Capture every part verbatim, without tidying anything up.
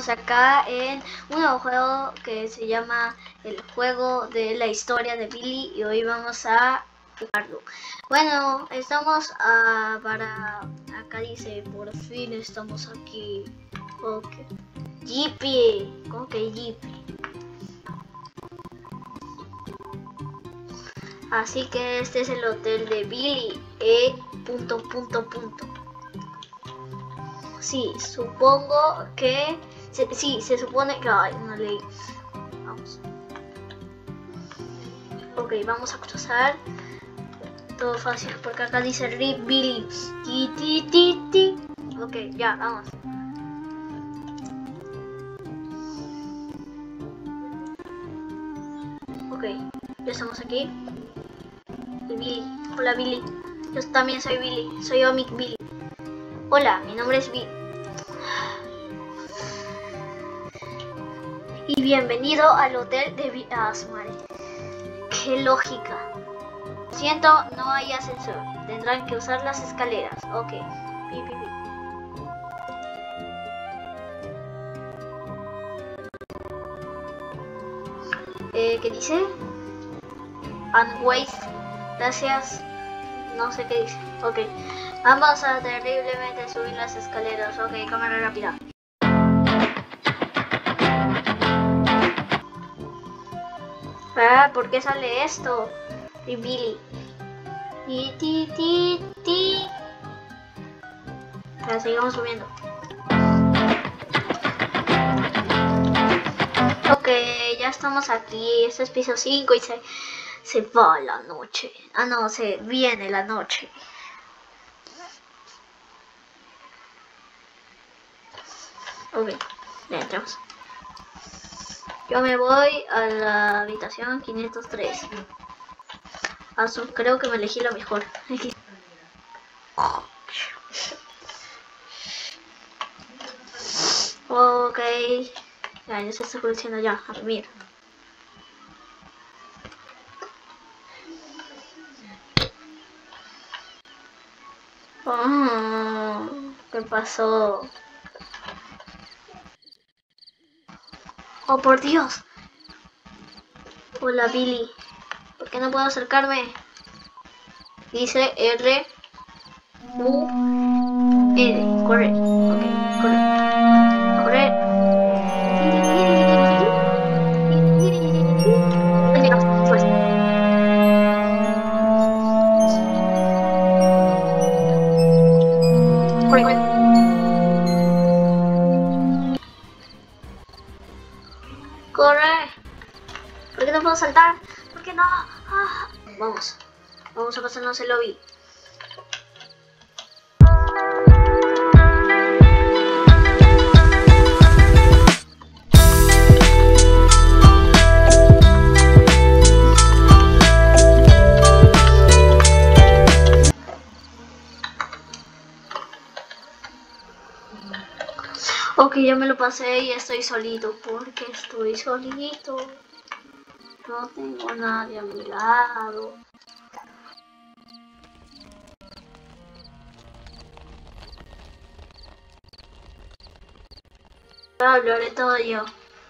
estamos acá en un nuevo juego que se llama el juego de la historia de Billy y hoy vamos a jugarlo. Bueno, estamos uh, para... acá dice, por fin estamos aquí. Ok. Yippee. ¿Cómo que Yippee? Así que este es el hotel de Billy. E... punto, punto, punto. Sí, supongo que... Se, sí, se supone que... Ay, no leí. Vamos. Ok, vamos a cruzar. Todo fácil, porque acá dice Rip Billy. Ti, ti, ti, ti. Ok, ya, vamos. Ok, ya estamos aquí. Y Billy. Hola, Billy. Yo también soy Billy. Soy Omic Billy. Hola, mi nombre es Billy. Y bienvenido al hotel de Billy. Ah, su madre. Qué lógica. Siento, no hay ascensor. Tendrán que usar las escaleras. Ok. Pi, pi, pi. Eh, ¿Qué dice? And wait. Gracias. No sé qué dice. Ok. Vamos a terriblemente subir las escaleras. Ok, cámara rápida. Ah, ¿por qué sale esto? Y Billy. Ti, ti, ti, ti. Ahora sigamos subiendo. Ok, ya estamos aquí. Este es piso cinco y se, se va la noche. Ah, no, se viene la noche. Ok, ya entramos. Yo me voy a la habitación quinientos tres. Azul, creo que me elegí lo mejor. Ok. Ya, ya se está oscureciendo ya. A dormir. Oh, ¿qué pasó? Oh, por Dios. Hola, Billy. ¿Por qué no puedo acercarme? Dice R U N. Corre. Ok, corre. Corre. Corre, corre. Corre. ¿Por qué no puedo saltar? ¿Por qué no? Ah. Vamos. Vamos a pasarnos el lobby. Ok, ya me lo pasé y estoy solito. Porque estoy solito. No tengo a nadie a mi lado. Lo haré todo yo.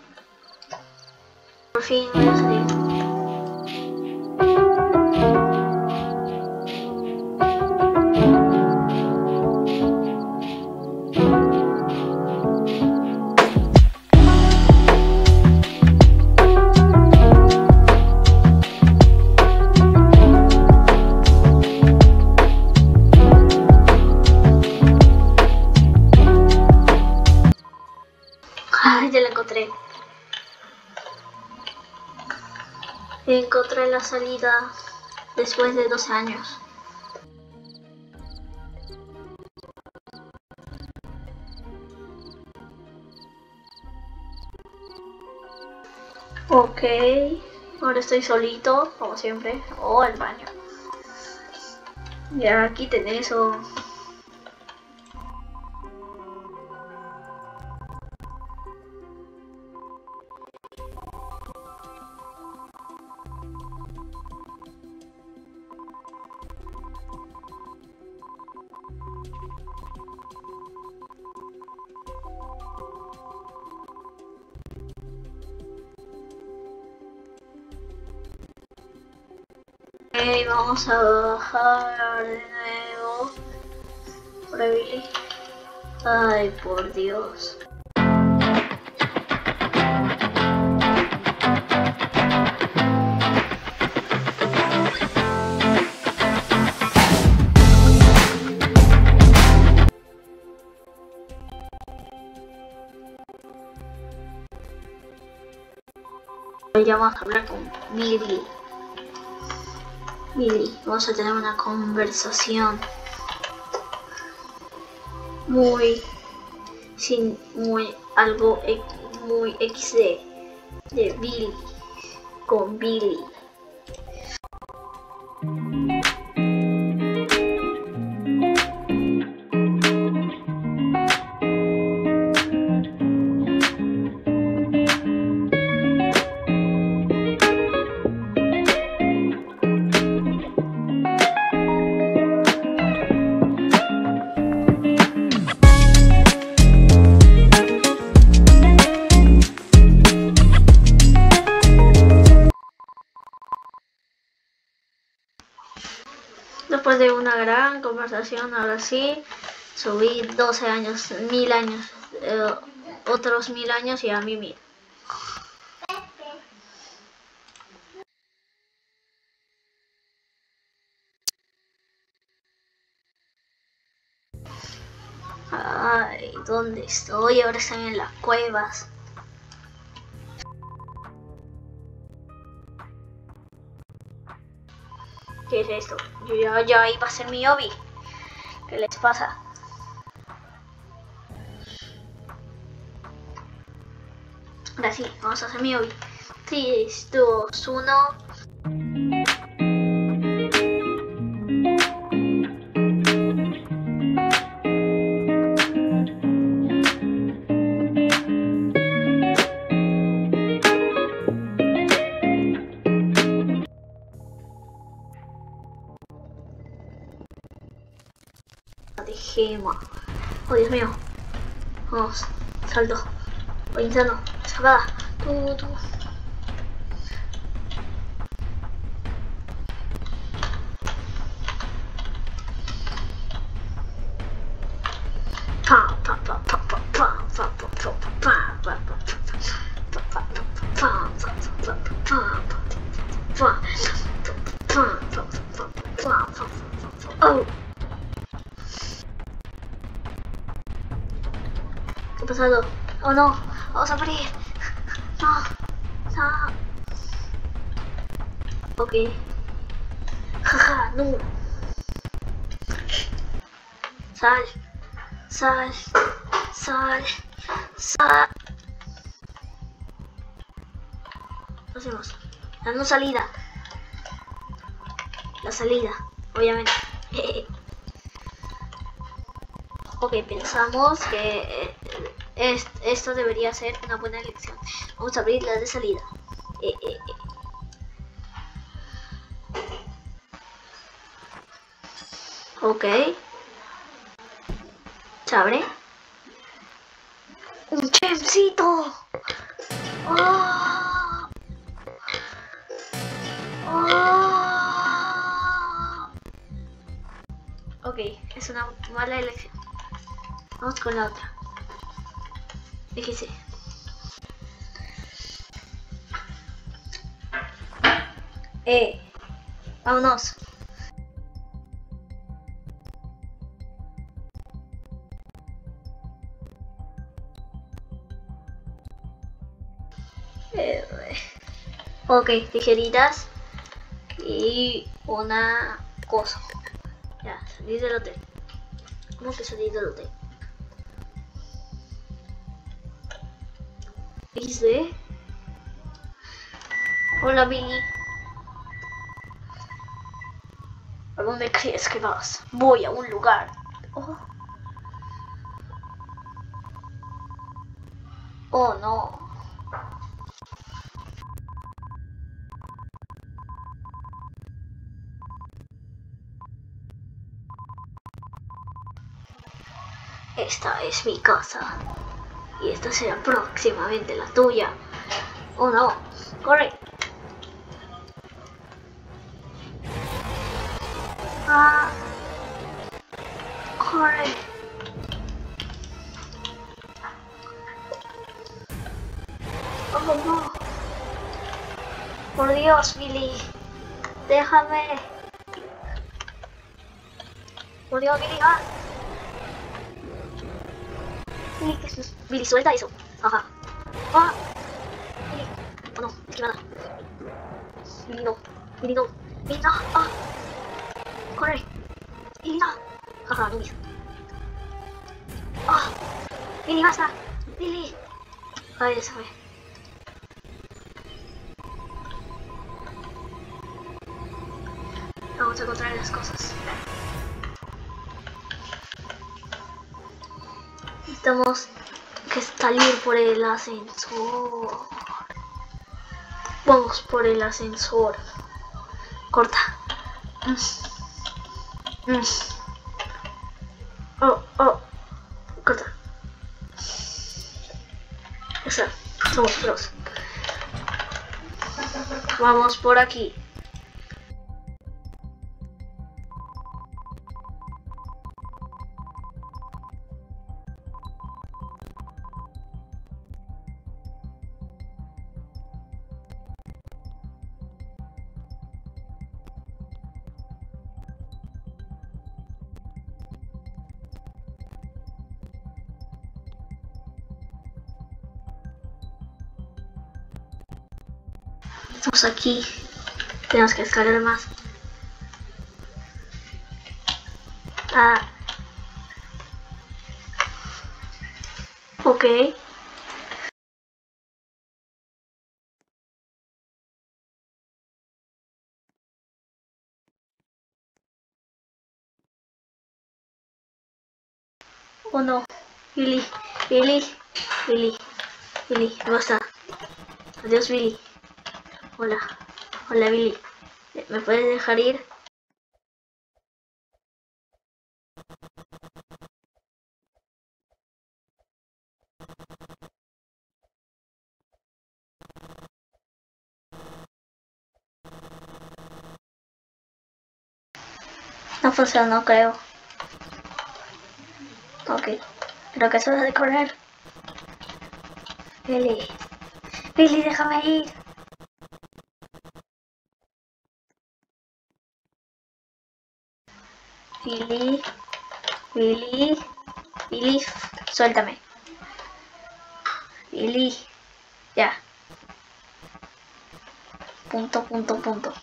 Por fin voy a salir. Ay, ya la encontré. Encontré la salida después de doce años. Ok, ahora estoy solito, como siempre. Oh, el baño. Ya, quiten eso. vamos a bajar de nuevo. Por ahí. Ay, por Dios. Ya vamos a hablar con Billy. Billy, vamos a tener una conversación muy, sin, muy, algo muy equis de, de Billy, con Billy. Después de una gran conversación, ahora sí, subí doce años, mil años, eh, otros mil años y a mí mil. Ay, ¿dónde estoy? Ahora estoy en las cuevas. ¿Qué es esto? Yo ya, ya iba a ser mi hobby. ¿Qué les pasa? Ahora sí, vamos a hacer mi hobby. tres, dos, uno. De gema. Oh, Dios mío. Vamos, salto. Voy interno. Escapada. Tú, tú. Pa, pa, pa, pa, pa, pa, pa, pa, pa, pa, pa, pa. Oh. ¿Qué ha pasado? Oh no, vamos a morir. No, no. Ok. Jaja, no. Sal, sal, sal, sal. ¿Qué hacemos? La no salida. La salida, obviamente. Ok, pensamos que eh, esto debería ser una buena elección. Vamos a abrir la de salida. Eh, eh, eh. Ok. Se abre. ¡Un chemcito! ¡Oh! ¡Oh! Ok, es una mala elección. Vamos con la otra. Fíjese. Eh, vámonos. Eh, ok, tijeritas y una cosa. Ya, salí del hotel. ¿Cómo que salí del hotel? equis de. Hola Billy. ¿A dónde crees que vas? Voy a un lugar. Oh, oh no. Esta es mi casa. Y esta será próximamente la tuya. Oh no. Corre. Ah, corre. Oh no. Por Dios, Billy. Déjame. Por Dios, Billy, va. Billy, ¿qué es? Billy, suelta eso. Ajá. Ah. Billy. Oh no, esquivada. Billy, no. Billy, no. Billy, no. Ah. Corre. Billy, no. Ajá, Billy. Ah. Billy, basta. Billy. Ay, ya se fue. Vamos a encontrar las cosas. Necesitamos que salir por el ascensor. Vamos por el ascensor. Corta. Mm. Mm. Oh, oh. Corta. Eso. Somos pros. Vamos por aquí. Estamos aquí. Tenemos que escalar más. Ah. Ok. Oh no. Billy. Billy. Billy. Billy. Basta. Adiós, Billy. Hola. Hola, Billy. ¿Me puedes dejar ir? No funcionó, creo. Ok. Creo que es hora de correr. Billy. Billy, déjame ir. Billy. Billy. Billy. Suéltame. Billy. Ya. Punto, punto, punto.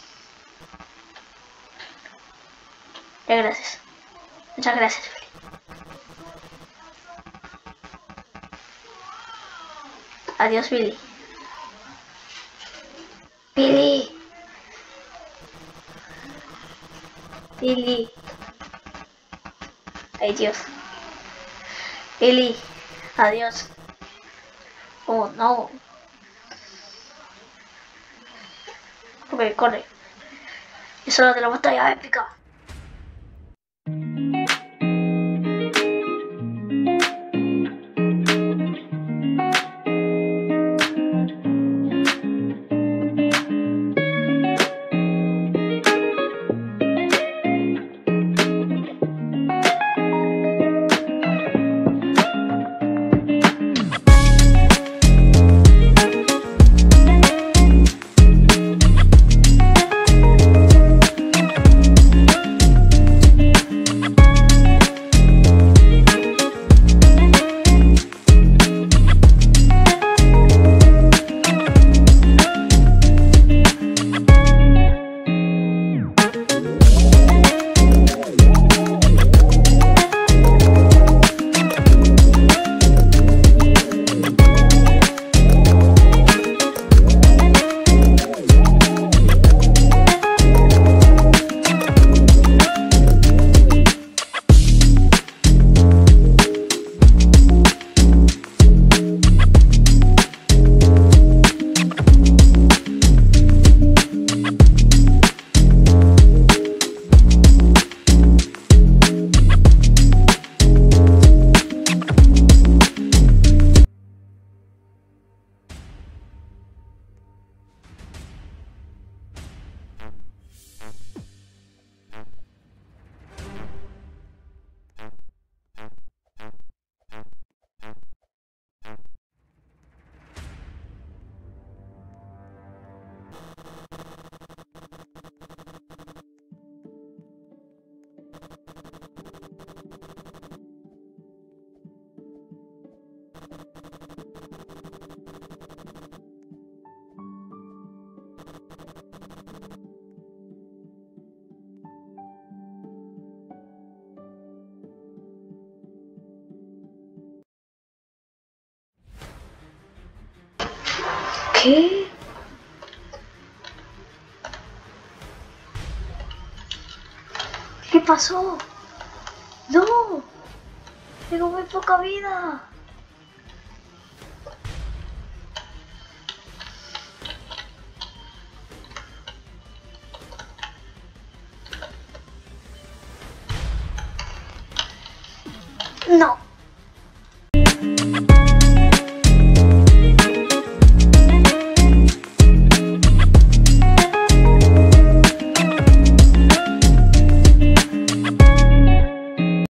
Ya, gracias. Muchas gracias, Billy. Adiós, Billy. Billy. Billy. Ay, Dios. Billy. Adiós. Oh, no. Ok, corre. Es hora de la batalla épica. ¿Qué? ¿Qué pasó? ¡No! Tengo muy poca vida. No.